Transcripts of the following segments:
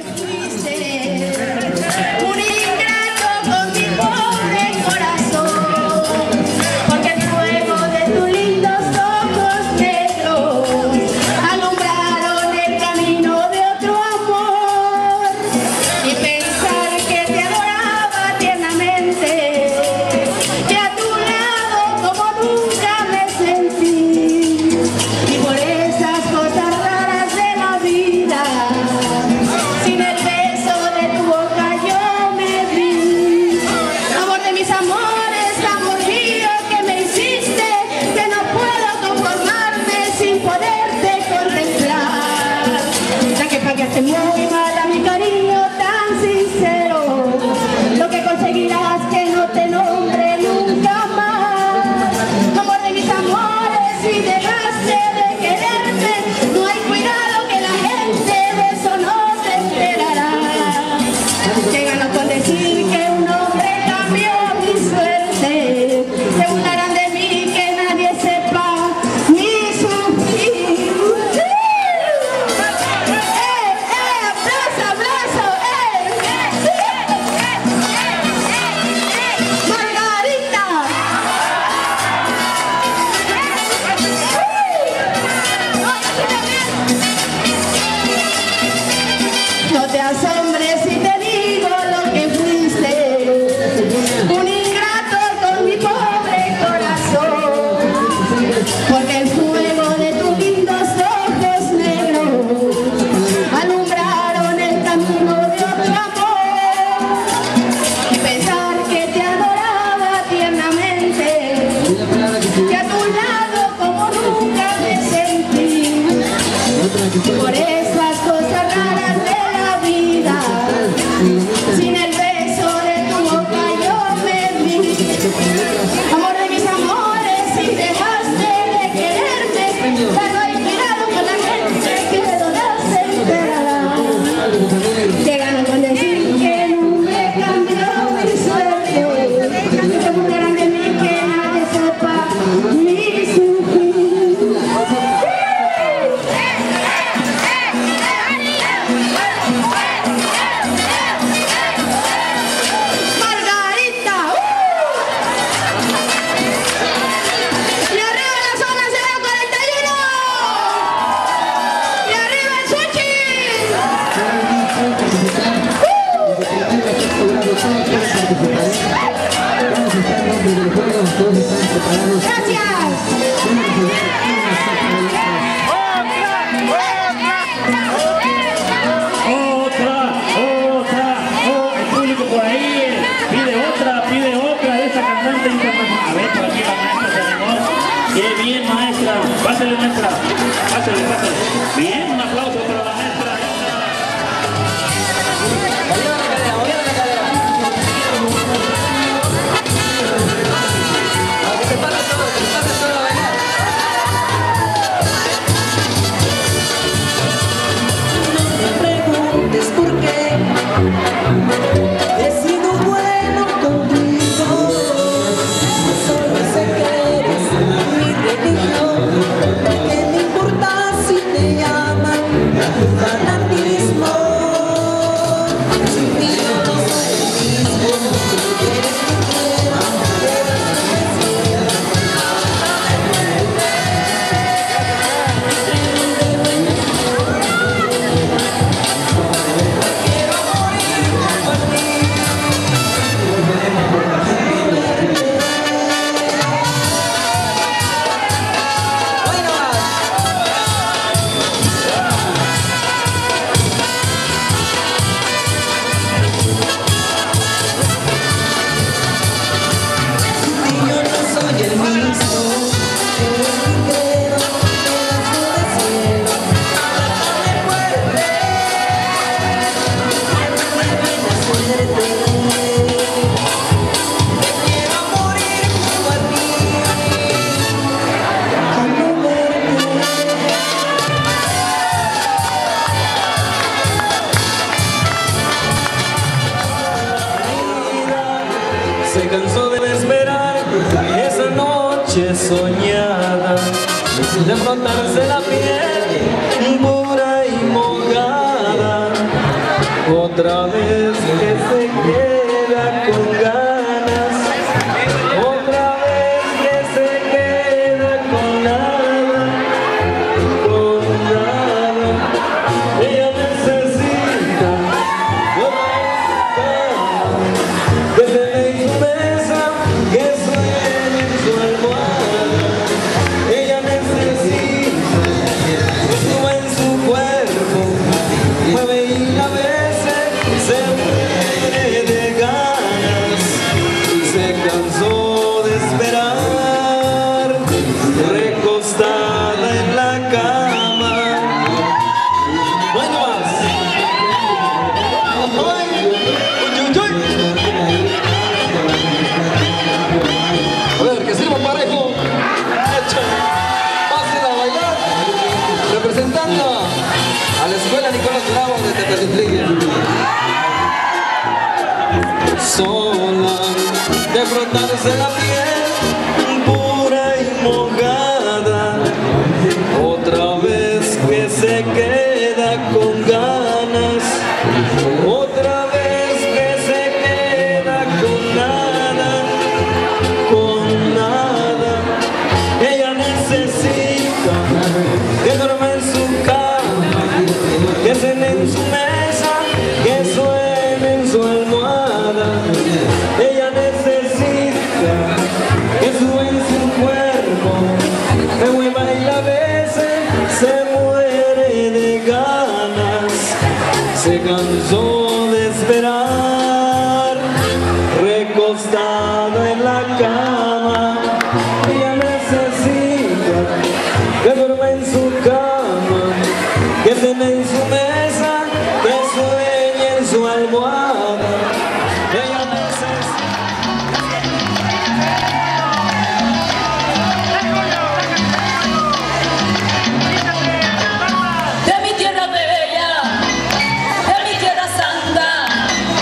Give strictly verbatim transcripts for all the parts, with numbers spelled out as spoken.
Se cansó de esperar esa noche soñada, de frotarse la piel pura y mojada. otra vez que se queda con ganas, otra vez que se queda con nada, con nada. Ella necesita que se en su mesa, que suene en su almohada. Ella necesita que suba en su cuerpo, mueve y la besa, se muere de ganas y se cansó de esperar, recostada en la cama. No hay más. ¡Ay! ¡Uy, uy, uy! A ver, que sirva parejo. Pásenla a bailar. Representando a la escuela Nicolás Bravo de Tepetitlán. Sola de frotarse la piel pura y mojada, otra vez que se queda con ganas, otra vez que se queda con nada, con nada. Ella necesita que duerma en su cama, que cene en su mesa, que suene en su almohada. Ella necesita que suba en su cuerpo, me mueva y la bese, se muere de ganas, se cansó de esperar, recostado en la cama. Ella necesita que duerma en su cama, que cene en su mesa, que sueñe en su almohada. Ella necesita. De mi tierra bella, de mi tierra santa,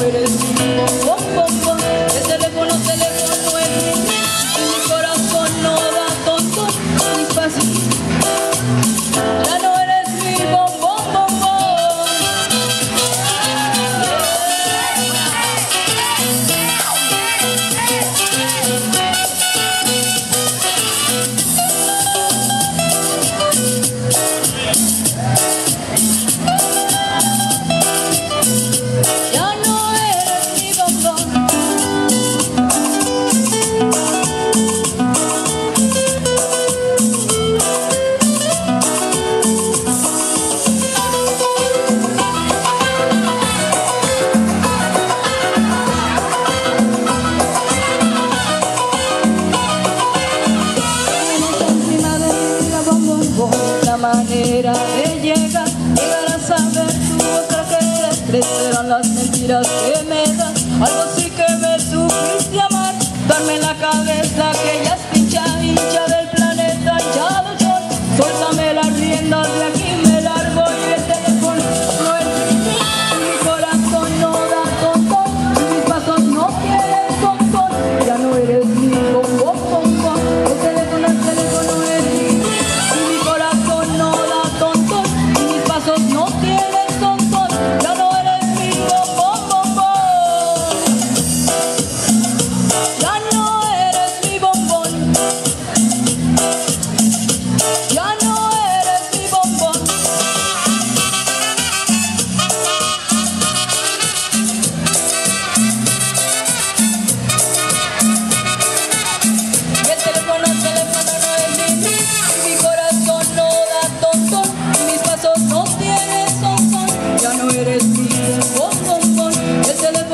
eres mi bombón, bombón. El teléfono, teléfono es mi, y mi corazón no da tonto ni fácil. Ya no eres mi bombón, bombón. Ya no eres mi bombón. La manera de llegar, llegar a saber tu otra que te serán las mentiras que me das. Algo sí que me supiste amar, darme en la cabeza que ya es hincha, hincha del planeta, hinchado sol. Suéltame las riendas, de aquí me largo y el teléfono no es mi, mi corazón no da contón, y mis pasos no tienen contón. Ya no eres mi bombón, bombón. El teléfono, el teléfono es mi, no tienes contón, ya no eres mi bombón, bombón. Ya no eres mi bombón. Ya no eres mi bombón. Y el teléfono, el teléfono no es mi, mi corazón no da tontón, mis pasos no tienen son, son. Ya no eres mi bombón, bombón. El teléfono